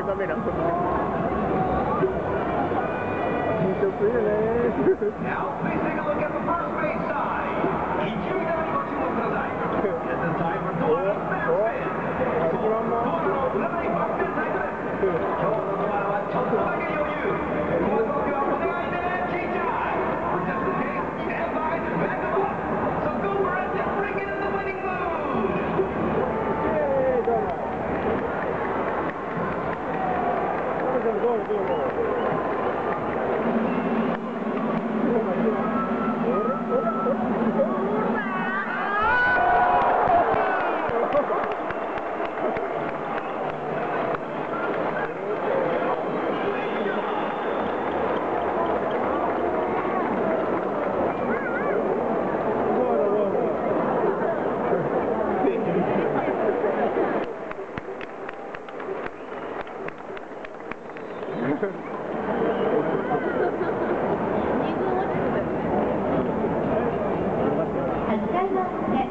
カメラ。緊張するよね。 Now, please take a look at the first base side. 一塁側にご注目ください。This is time forドアのベースペン。ドアの占いバックベンタイムです。今日のドアはちょっとだけ余裕。ご投票お願いね、キーちゃん。Just in case, stand by to back them up. So go for it and bring it in the winning mood. どうも。 8階の